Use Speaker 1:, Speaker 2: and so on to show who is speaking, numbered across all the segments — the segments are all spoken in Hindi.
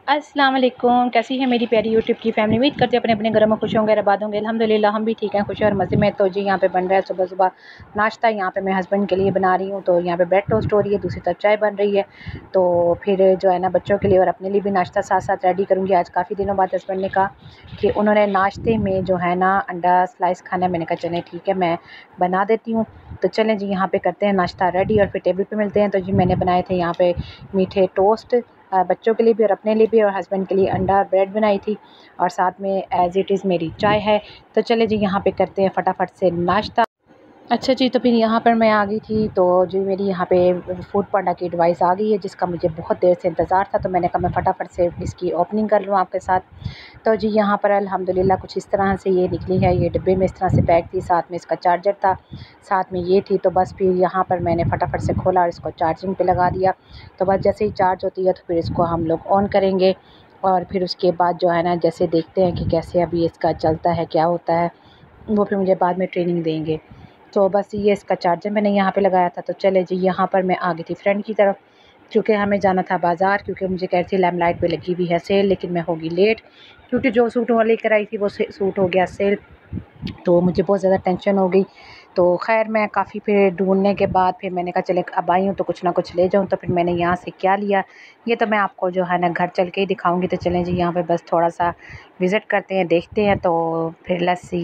Speaker 1: अस्सलाम वालेकुम। कैसी है मेरी प्यारी यूट्यूब की फैमिली। उम्मीद करते हैं अपने अपने घरों में खुश होंगे, आबाद होंगे। अल्हम्दुलिल्लाह हम भी ठीक हैं, खुश और मज़े में। तो जी यहाँ पे बन रहा है सुबह सुबह नाश्ता। यहाँ पे मैं हस्बैंड के लिए बना रही हूँ। तो यहाँ पे ब्रेड टोस्ट हो रही है, दूसरी तरफ चाय बन रही है। तो फिर जो है ना बच्चों के लिए और अपने लिए भी नाश्ता साथ साथ रेडी करूँगी। आज काफ़ी दिनों बाद हस्बैंड ने कहा कि उन्होंने नाश्ते में जो है ना अंडा स्लाइस खाना है। मैंने कहा चलें ठीक है, मैं बना देती हूँ। तो चलें जी यहाँ पे करते हैं नाश्ता रेडी और फिर टेबल पे मिलते हैं। तो जी मैंने बनाए थे यहाँ पे मीठे टोस्ट, बच्चों के लिए भी और अपने लिए भी, और हस्बैंड के लिए अंडा और ब्रेड बनाई थी, और साथ में एज़ इट इज़ मेरी चाय है। तो चले जी यहाँ पे करते हैं फटाफट से नाश्ता। अच्छा जी, तो फिर यहाँ पर मैं आ गई थी। तो जी मेरी यहाँ पे फूड पांडा की डिवाइस आ गई है, जिसका मुझे बहुत देर से इंतज़ार था। तो मैंने कहा मैं फटाफट से इसकी ओपनिंग कर लूँ आपके साथ। तो जी यहाँ पर अल्हम्दुलिल्लाह कुछ इस तरह से ये निकली है। ये डिब्बे में इस तरह से पैक थी, साथ में इसका चार्जर था, साथ में ये थी। तो बस फिर यहाँ पर मैंने फटाफट से खोला और इसको चार्जिंग पे लगा दिया। तो बस जैसे ही चार्ज होती है तो फिर इसको हम लोग ऑन करेंगे, और फिर उसके बाद जो है ना जैसे देखते हैं कि कैसे अभी इसका चलता है, क्या होता है, वो फिर मुझे बाद में ट्रेनिंग देंगे। तो बस ये इसका चार्जर मैंने यहाँ पे लगाया था। तो चले जी यहाँ पर मैं आ गई थी फ्रेंड की तरफ, क्योंकि हमें जाना था बाज़ार, क्योंकि मुझे कह रही थी लैम्पलाइट पे लगी हुई है सेल, लेकिन मैं होगी लेट, क्योंकि जो सूट वो लेकर आई थी वो सूट हो गया सेल। तो मुझे बहुत ज़्यादा टेंशन हो गई। तो ख़ैर मैं काफ़ी फिर ढूँढने के बाद फिर मैंने कहा चले अब आई हूँ तो कुछ ना कुछ ले जाऊँ। तो फिर मैंने यहाँ से क्या लिया ये तो मैं आपको जो है ना घर चल के ही दिखाऊँगी। तो चलें जी यहाँ पे बस थोड़ा-सा विज़िट करते हैं, देखते हैं। तो फिर लेट्स सी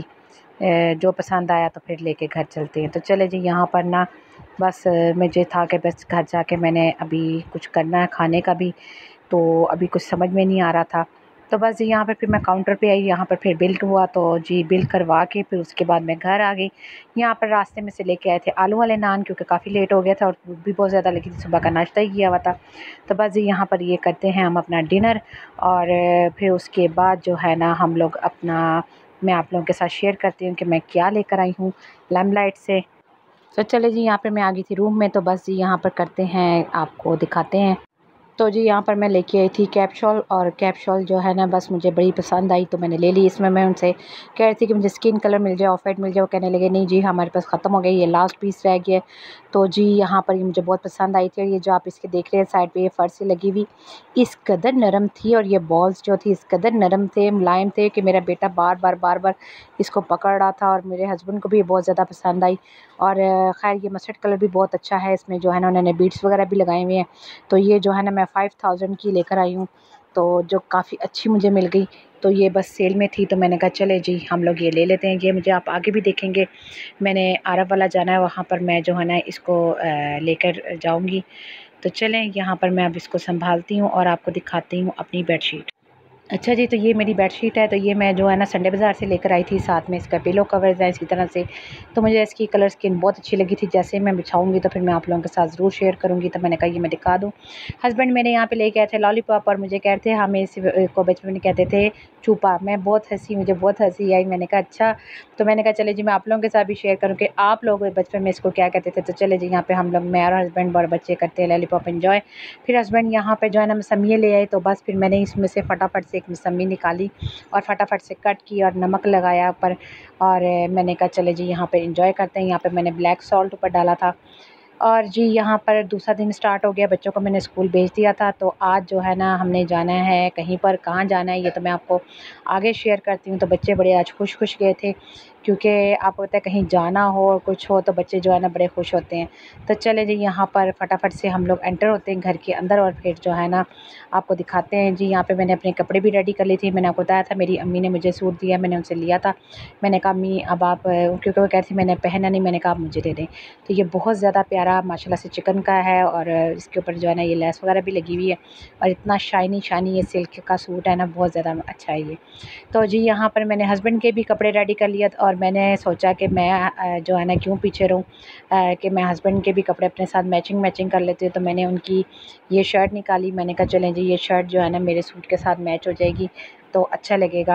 Speaker 1: जो पसंद आया तो फिर लेके घर चलते हैं। तो चले जी यहाँ पर ना बस मुझे था कि बस घर जाके मैंने अभी कुछ करना है खाने का भी, तो अभी कुछ समझ में नहीं आ रहा था। तो बस जी यहाँ पे फिर मैं काउंटर पे आई, यहाँ पर फिर बिल हुआ। तो जी बिल करवा के फिर उसके बाद मैं घर आ गई। यहाँ पर रास्ते में से लेके आए थे आलू वाले नान, क्योंकि काफ़ी लेट हो गया था और भूख भी बहुत ज़्यादा लगी थी, सुबह का नाश्ता ही किया हुआ था। तो बस जी यहाँ पर ये करते हैं हम अपना डिनर, और फिर उसके बाद जो है ना हम लोग अपना, मैं आप लोगों के साथ शेयर करती हूँ कि मैं क्या लेकर आई हूँ लैम्पलाइट से। तो चले जी यहाँ पर मैं आ गई थी रूम में। तो बस जी यहाँ पर करते हैं, आपको दिखाते हैं। तो जी यहाँ पर मैं लेके आई थी कैप शॉल, और कैप शॉल जो है ना बस मुझे बड़ी पसंद आई तो मैंने ले ली। इसमें मैं उनसे कह रही थी कि मुझे स्किन कलर मिल जाए, ऑफ वाइट मिल जाए। वो कहने लगे नहीं जी हमारे पास ख़त्म हो गई, ये लास्ट पीस रह गया है। तो जी यहाँ पर ये मुझे बहुत पसंद आई थी, और ये जो आप इसके देख रहे हैं साइड पे ये फ़र्श से लगी हुई, इस कदर नरम थी, और ये बॉल्स जो थी इस कदर नरम थे, मुलायम थे कि मेरा बेटा बार बार इसको पकड़ रहा था, और मेरे हस्बैंड को भी ये बहुत ज़्यादा पसंद आई। और ख़ैर ये मस्टर्ड कलर भी बहुत अच्छा है, इसमें जो है ना उन्होंने बीड्स वगैरह भी लगाए हुए हैं। तो ये जो है ना मैं 5000 की लेकर आई हूँ, तो जो काफ़ी अच्छी मुझे मिल गई। तो ये बस सेल में थी तो मैंने कहा चले जी हम लोग ये ले लेते हैं। ये मुझे आप आगे भी देखेंगे, मैंने अरब वाला जाना है, वहाँ पर मैं जो है ना इसको लेकर जाऊँगी। तो चलें यहाँ पर मैं अब इसको संभालती हूँ और आपको दिखाती हूँ अपनी बेडशीट। अच्छा जी, तो ये मेरी बेडशीट है। तो ये मैं जो है ना संडे बाज़ार से लेकर आई थी, साथ में इसका पिलो कवर्स है इसी तरह से। तो मुझे इसकी कलर स्कीम बहुत अच्छी लगी थी। जैसे मैं बिछाऊँगी तो फिर मैं आप लोगों के साथ ज़रूर शेयर करूँगी। तो मैंने कहा ये मैं दिखा दूँ। हस्बैंड मेरे यहाँ पे लेके आए थे लॉलीपॉप, और मुझे कहते हैं हमें इस को बचपन में कहते थे चूपा। मैं बहुत हँसी, मुझे बहुत हँसी आई। मैंने कहा अच्छा। तो मैंने कहा चले जी मैं आप लोगों के साथ भी शेयर करूँ कि आप लोग बचपन में इसको क्या कहते थे। तो चले जी यहाँ पे हम लोग, मैं और हस्बैंड और बच्चे करते हैं लॉलीपॉप एंजॉय। फिर हस्बैंड यहाँ पे जो है ना मौसम्मी ले आए, तो बस फिर मैंने इसमें से फटाफट से एक मौसम्मी निकाली और फटाफट से कट की और नमक लगाया ऊपर। और मैंने कहा चले जी यहाँ पे एंजॉय करते हैं। यहाँ पे मैंने ब्लैक सॉल्ट ऊपर डाला था। और जी यहाँ पर दूसरा दिन स्टार्ट हो गया, बच्चों को मैंने स्कूल भेज दिया था। तो आज जो है ना हमने जाना है कहीं पर, कहाँ जाना है ये तो मैं आपको आगे शेयर करती हूँ। तो बच्चे बड़े आज खुश गए थे, क्योंकि आपको पता है कहीं जाना हो और कुछ हो तो बच्चे जो है ना बड़े खुश होते हैं। तो चले जी यहाँ पर फटाफट से हम लोग एंटर होते हैं घर के अंदर, और फिर जो है ना आपको दिखाते हैं। जी यहाँ पे मैंने अपने कपड़े भी रेडी कर ली थी। मैंने आपको बताया था मेरी अम्मी ने मुझे सूट दिया, मैंने उनसे लिया था। मैंने कहा अम्मी अब आप, क्योंकि वो कह रही थी मैंने पहना नहीं, मैंने कहा आप मुझे दे दें। तो ये बहुत ज़्यादा प्यारा माशाल्लाह से चिकन का है, और इसके ऊपर जो है ना ये लेस वगैरह भी लगी हुई है, और इतना शाइनी ये सिल्क का सूट है ना, बहुत ज़्यादा अच्छा है ये। तो जी यहाँ पर मैंने हस्बैंड के भी कपड़े रेडी कर लिया, और मैंने सोचा कि मैं जो है ना क्यों पीछे रहूँ, कि मैं हस्बैंड के भी कपड़े अपने साथ मैचिंग कर लेती हूँ। तो मैंने उनकी ये शर्ट निकाली, मैंने कहा चलें जी ये शर्ट जो है ना मेरे सूट के साथ मैच हो जाएगी तो अच्छा लगेगा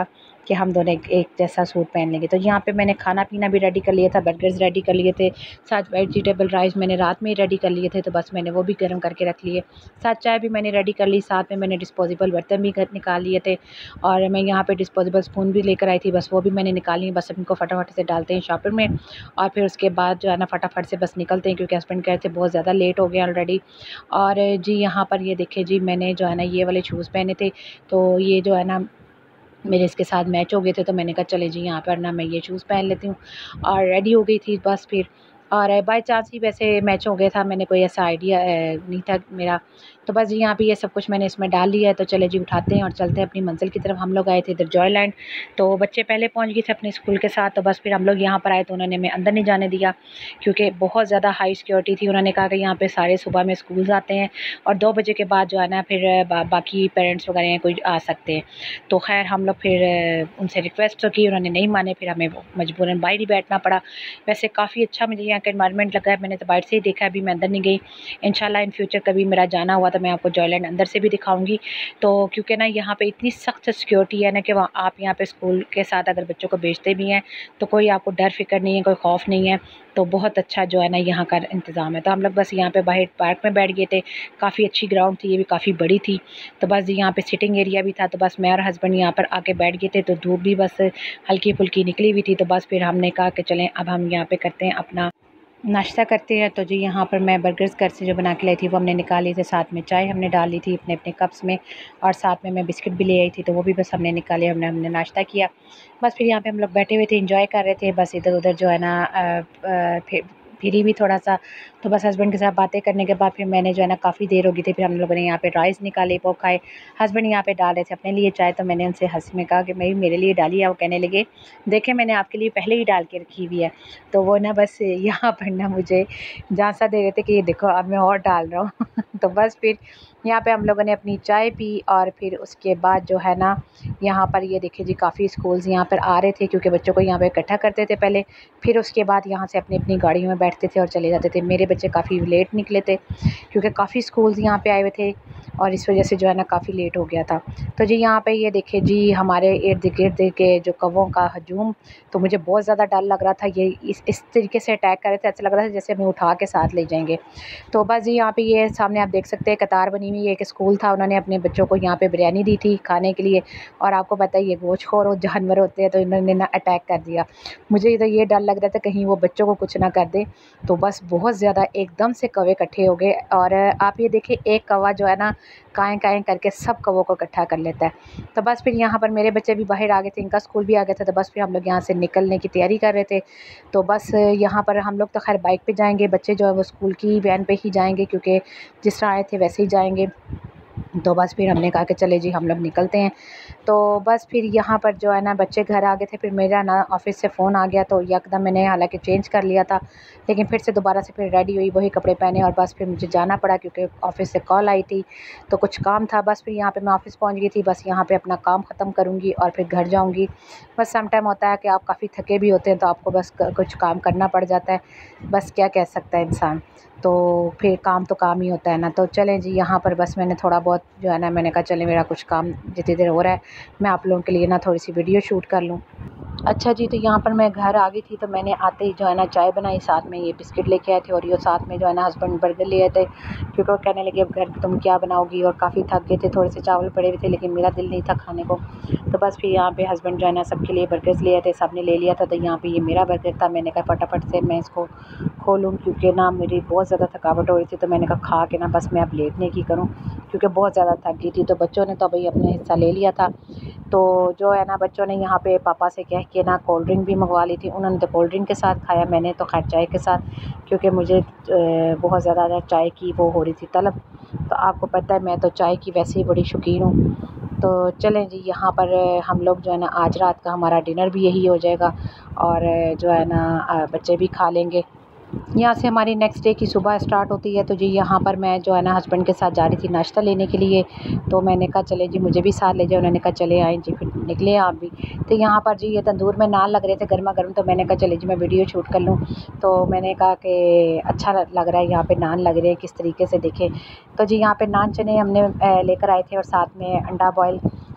Speaker 1: कि हम दोनों एक जैसा सूट पहन लेंगे। तो यहाँ पे मैंने खाना पीना भी रेडी कर लिया था, बर्गर्स रेडी कर लिए थे, साथ वेजिटेबल राइस मैंने रात में ही रेडी कर लिए थे, तो बस मैंने वो भी गर्म करके रख लिए। साथ चाय भी मैंने रेडी कर ली, साथ में मैंने डिस्पोजेबल बर्तन भी निकाल लिए थे, और मैं यहाँ पे डिस्पोजेबल स्पून भी लेकर आई थी, बस वो भी मैंने निकाल ली। बस इनको फटाफट से डालते हैं शॉपर में, और फिर उसके बाद जो है ना फटाफट से बस निकलते हैं, क्योंकि हस्बैंड कह रहे थे बहुत ज़्यादा लेट हो गया ऑलरेडी। और जी यहाँ पर ये देखिए जी, मैंने जो है ना ये वाले शूज़ पहने थे, तो ये जो है ना मेरे इसके साथ मैच हो गए थे, तो मैंने कहा चले जी यहाँ पर ना मैं ये शूज़ पहन लेती हूँ, और रेडी हो गई थी बस फिर। और बाय चांस ही वैसे मैच हो गया था, मैंने कोई ऐसा आइडिया नहीं था मेरा। तो बस जी यहाँ पे ये सब कुछ मैंने इसमें डाल लिया है, तो चले जी उठाते हैं और चलते हैं अपनी मंजिल की तरफ। हम लोग आए थे इधर जॉयलैंड, तो बच्चे पहले पहुँच गए थे अपने स्कूल के साथ, तो बस फिर हम लोग यहाँ पर आए तो उन्होंने हमें अंदर नहीं जाने दिया, क्योंकि बहुत ज़्यादा हाई सिक्योरिटी थी। उन्होंने कहा कि यहाँ पे सारे सुबह में स्कूल आते हैं, और 2 बजे के बाद जो है ना फिर बाकी पेरेंट्स वगैरह कोई आ सकते हैं। तो खैर हम लोग फिर उनसे रिक्वेस्ट तो की, उन्होंने नहीं माने, फिर हमें मजबूरन बाहर ही बैठना पड़ा। वैसे काफ़ी अच्छा मुझे यहाँ का एनवायरनमेंट लगा है, मैंने तो बाहर से ही देखा, अभी मैं अंदर नहीं गई। इंशाल्लाह इन फ्यूचर कभी मेरा जाना हुआ तो मैं आपको जॉयलैंड अंदर से भी दिखाऊंगी। तो क्योंकि ना यहाँ पे इतनी सख्त सिक्योरिटी है ना कि वहाँ आप यहाँ पे स्कूल के साथ अगर बच्चों को भेजते भी हैं तो कोई आपको डर फिक्र नहीं है, कोई खौफ नहीं है। तो बहुत अच्छा जो है ना यहाँ का इंतज़ाम है। तो हम लोग बस यहाँ पे बाहर पार्क में बैठ गए थे, काफ़ी अच्छी ग्राउंड थी, ये भी काफ़ी बड़ी थी। तो बस यहाँ पे सिटिंग एरिया भी था, तो बस मैं और हस्बैंड यहाँ पर आके बैठ गए थे। तो धूप भी बस हल्की फुल्की निकली हुई थी, तो बस फिर हमने कहा कि चलें अब हम यहाँ पे करते हैं अपना नाश्ता करते हैं। तो जी यहाँ पर मैं बर्गर्स घर से जो बना के लाई थी वो हमने निकाली थी, साथ में चाय हमने डाल ली थी अपने अपने कप्स में, और साथ में मैं बिस्किट भी ले आई थी, तो वो भी बस हमने निकाले, हमने नाश्ता किया। बस फिर यहाँ पे हम लोग बैठे हुए थे, एंजॉय कर रहे थे, बस इधर उधर जो है ना फिरी भी थोड़ा सा। तो बस हस्बैंड के साथ बातें करने के बाद फिर मैंने जो है ना काफ़ी देर हो गई थी, फिर हम लोगों ने यहाँ पे राइस निकाले, वो खाए। हस्बैंड यहाँ पे डाल रहे थे अपने लिए चाय, तो मैंने उनसे हंस में कहा कि मैं मेरे लिए डाली है। वो कहने लगे देखें मैंने आपके लिए पहले ही डाल के रखी हुई है। तो वो ना बस यहाँ पर ना मुझे झांसा दे रहे थे कि ये देखो अब मैं और डाल रहा हूँ। तो बस फिर यहाँ पे हम लोगों ने अपनी चाय पी, और फिर उसके बाद जो है ना यहाँ पर ये देखिए जी काफ़ी स्कूल्स यहाँ पर आ रहे थे, क्योंकि बच्चों को यहाँ पे इकट्ठा करते थे पहले, फिर उसके बाद यहाँ से अपनी अपनी गाड़ियों में बैठते थे और चले जाते थे। मेरे बच्चे काफ़ी लेट निकले थे, क्योंकि काफ़ी स्कूल्स यहाँ पे आए हुए थे, और इस वजह से जो है ना काफ़ी लेट हो गया था। तो जी यहाँ पे ये देखिए जी हमारे इर्द गिर्द के जो कौवों का हजूम, तो मुझे बहुत ज़्यादा डर लग रहा था। ये इस तरीके से अटैक कर रहे थे, ऐसा लग रहा था जैसे हमें उठा के साथ ले जाएंगे। तो बस जी यहाँ पे ये सामने आप देख सकते हैं कतार बनी हुई है, एक स्कूल था, उन्होंने अपने बच्चों को यहाँ पे बिरयानी दी थी खाने के लिए, और आपको पता है ये गोश्तखोर और जानवर होते हैं, तो इन्होंने ना अटैक कर दिया। मुझे तो ये डर लग रहा था कहीं वो बच्चों को कुछ ना कर दे। तो बस बहुत ज़्यादा एकदम से कौवे इकट्ठे हो गए, और आप ये देखिए एक कौवा जो है ना काएँ काएँ करके सब कौवों को इकट्ठा कर लेता है। तो बस फिर यहाँ पर मेरे बच्चे भी बाहर आ गए थे, इनका स्कूल भी आ गया था, तो बस फिर हम लोग यहाँ से निकलने की तैयारी कर रहे थे। तो बस यहाँ पर हम लोग तो खैर बाइक पे जाएंगे, बच्चे जो है वो स्कूल की वैन पे ही जाएंगे, क्योंकि जिस तरह आए थे वैसे ही जाएंगे। तो बस फिर हमने कहा कि चले जी हम लोग निकलते हैं। तो बस फिर यहाँ पर जो है ना बच्चे घर आ गए थे, फिर मेरा ना ऑफ़िस से फ़ोन आ गया, तो यकदम मैंने हालांकि चेंज कर लिया था, लेकिन फिर से दोबारा से फिर रेडी हुई, वही कपड़े पहने, और बस फिर मुझे जाना पड़ा, क्योंकि ऑफ़िस से कॉल आई थी, तो कुछ काम था। बस फिर यहाँ पे मैं ऑफ़िस पहुँच गई थी, बस यहाँ पे अपना काम ख़त्म करूँगी और फिर घर जाऊँगी। बस सम टाइम होता है कि आप काफ़ी थके भी होते हैं, तो आपको बस कुछ काम करना पड़ जाता है, बस क्या कह सकता है इंसान। तो फिर काम तो काम ही होता है ना। तो चलें जी यहाँ पर बस मैंने थोड़ा बहुत जो है ना मैंने कहा चलें मेरा कुछ काम जितनी देर हो रहा है मैं आप लोगों के लिए ना थोड़ी सी वीडियो शूट कर लूँ। अच्छा जी, तो यहाँ पर मैं घर आ गई थी, तो मैंने आते ही जो है ना चाय बनाई, साथ में ये बिस्किट लेके आए थे, और ये साथ में जो है ना हस्बैंड बर्गर ले आए थे, क्योंकि वो कहने लगे अब घर तुम क्या बनाओगी, और काफ़ी थक गए थे, थोड़े से चावल पड़े हुए थे, लेकिन मेरा दिल नहीं था खाने को। तो बस फिर यहाँ पे हस्बैंड जो है ना सबके लिए बर्गर्स ले आए थे, सब ने ले लिया था। तो यहाँ पे ये मेरा बर्गर था, मैंने कहा फटाफट से मैं इसको खोलूँ, क्योंकि ना मेरी बहुत ज़्यादा थकावट हो रही थी। तो मैंने कहा खा के ना बस मैं अब लेटने की करूँ, क्योंकि बहुत ज़्यादा थक गई थी। तो बच्चों ने तो भाई अपना हिस्सा ले लिया था। तो जो है ना बच्चों ने यहाँ पे पापा से कह के ना कोल्ड ड्रिंक भी मंगवा ली थी, उन्होंने तो कोल्ड ड्रिंक के साथ खाया, मैंने तो खैर चाय के साथ, क्योंकि मुझे बहुत ज़्यादा चाय की वो हो रही थी तलब। तो आपको पता है मैं तो चाय की वैसे ही बड़ी शौकीन हूँ। तो चलें जी यहाँ पर हम लोग जो है ना आज रात का हमारा डिनर भी यही हो जाएगा, और जो है ना बच्चे भी खा लेंगे। यहाँ से हमारी नेक्स्ट डे की सुबह स्टार्ट होती है। तो जी यहाँ पर मैं जो है ना हस्बैंड के साथ जा रही थी नाश्ता लेने के लिए, तो मैंने कहा चले जी मुझे भी साथ ले जाओ, उन्होंने कहा चले आएँ जी, फिर निकले आप भी। तो यहाँ पर जी ये तंदूर में नान लग रहे थे गर्मा गर्म, तो मैंने कहा चले जी मैं वीडियो शूट कर लूँ। तो मैंने कहा कि अच्छा लग रहा है यहाँ पे नान लग रहे हैं किस तरीके से देखें। तो जी यहाँ पे नान चने हमने लेकर आए थे, और साथ में अंडा बॉयल,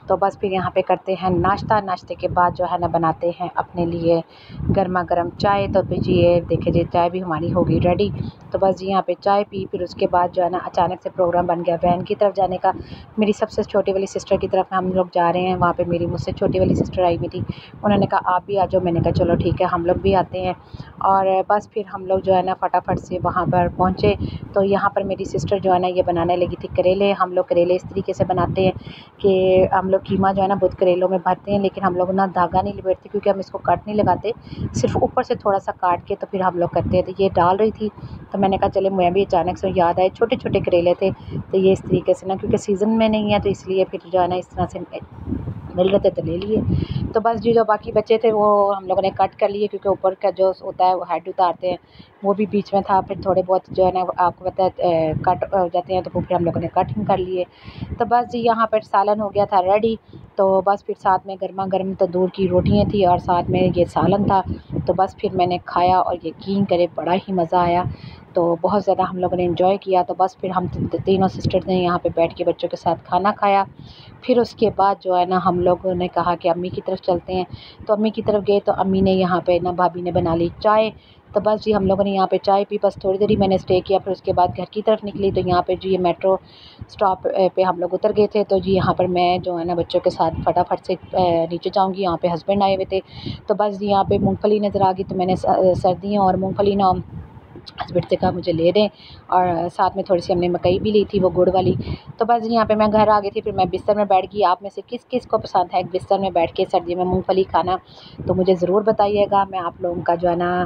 Speaker 1: तो बस फिर यहाँ पे करते हैं नाश्ता। नाश्ते के बाद जो है ना बनाते हैं अपने लिए गर्मा गर्म चाय। तो फिर जी ये देखिए जी चाय भी हमारी हो गई रेडी। तो बस जी यहाँ पे चाय पी, फिर उसके बाद जो है ना अचानक से प्रोग्राम बन गया बहन की तरफ जाने का। मेरी सबसे छोटी वाली सिस्टर की तरफ हम लोग जा रहे हैं। वहाँ पे मेरी मुझसे छोटी वाली सिस्टर आई हुई थी, उन्होंने कहा आप भी आ जाओ। मैंने कहा चलो ठीक है हम लोग भी आते हैं। और बस फिर हम लोग जो है ना फटाफट से वहाँ पर पहुँचे। तो यहाँ पर मेरी सिस्टर जो है ना ये बनाने लगी थी करेले। हम लोग करेले इस तरीके से बनाते हैं कि हम लोग कीमा जो है ना बहुत करेलों में भरते हैं, लेकिन हम लोग ना धागा नहीं लपेटते क्योंकि हम इसको कट नहीं लगाते, सिर्फ ऊपर से थोड़ा सा काट के तो फिर हम लोग करते हैं। तो ये डाल रही थी तो मैंने कहा चले मैं भी अचानक से याद आए छोटे छोटे करेले थे, तो ये इस तरीके से ना क्योंकि सीज़न में नहीं है तो इसलिए फिर जो है ना इस तरह से मिल रहे थे तो ले लिए। तो बस जी जो बाकी बचे थे वो हम लोगों ने कट कर लिए क्योंकि ऊपर का जो होता है वो हेड उतारते हैं वो भी बीच में था। फिर थोड़े बहुत जो है ना आपको पता है कट हो जाते हैं तो फिर हम लोगों ने कटिंग कर लिए। तो बस जी यहाँ पर सालन हो गया था रेडी। तो बस फिर साथ में गर्मा गर्म तंदूर की रोटियाँ थी और साथ में ये सालन था। तो बस फिर मैंने खाया और यकीन करें बड़ा ही मज़ा आया। तो बहुत ज़्यादा हम लोगों ने एंजॉय किया। तो बस फिर हम तीनों सिस्टर्स ने यहाँ पे बैठ के बच्चों के साथ खाना खाया। फिर उसके बाद जो है ना हम लोगों ने कहा कि अम्मी की तरफ चलते हैं। तो अम्मी की तरफ गए तो अम्मी ने यहाँ पे ना भाभी ने बना ली चाय। तो बस जी हम लोगों ने यहाँ पे चाय पी, बस थोड़ी देर ही मैंने स्टे किया। फिर उसके बाद घर की तरफ निकली तो यहाँ पे जी ये मेट्रो स्टॉप पे हम लोग उतर गए थे। तो जी यहाँ पर मैं जो है ना बच्चों के साथ फटाफट से नीचे जाऊँगी। यहाँ पे हस्बैंड आए हुए थे। तो बस जी यहाँ पे मूँगफली नज़र आ गई तो मैंने सर्दियाँ और मूँगफली ना हस्बैंड से कहा मुझे ले दें, और साथ में थोड़ी-सी हमने मकई भी ली थी वो गुड़ वाली। तो बस यहाँ पे मैं घर आ गई थी, फिर मैं बिस्तर में बैठ गई। आप में से किस-किस को पसंद है बिस्तर में बैठ के सर्दी में मूँगफली खाना? तो मुझे ज़रूर बताइएगा। मैं आप लोगों का जो है ना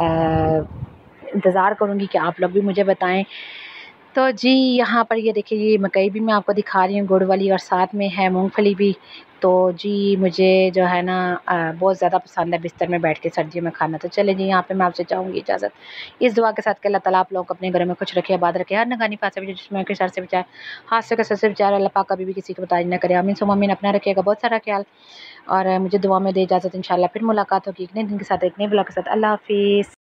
Speaker 1: इंतज़ार करूँगी कि आप लोग भी मुझे बताएँ। तो जी यहाँ पर ये देखिए ये मकई भी मैं आपको दिखा रही हूँ गुड़ वाली, और साथ में है मूँगफली भी। तो जी मुझे जो है ना बहुत ज़्यादा पसंद है बिस्तर में बैठ के सर्दियों में खाना। तो चलिए जी यहाँ पे मैं आपसे चाहूँगी इजाज़त इस दुआ के साथ कि अल्लाह ताला आप लोगों को अपने घरों में खुश रखे, आबाद रखे, हर नगानी फासे भी जिसमें के शर से बचाए, हादसे के सर से बचाए। अल्लाह पाक कभी भी किसी को बताई ना करे। आमीन सुम्मा आमीन। अपना रखिएगा बहुत सारा ख्याल, और मुझे दुआ में दे इजाज़त। इंशाल्लाह फिर मुलाकात होगी एक नए दिन के साथ, एक नए ब्लॉग के साथ। अल्लाह हाफ़िज़।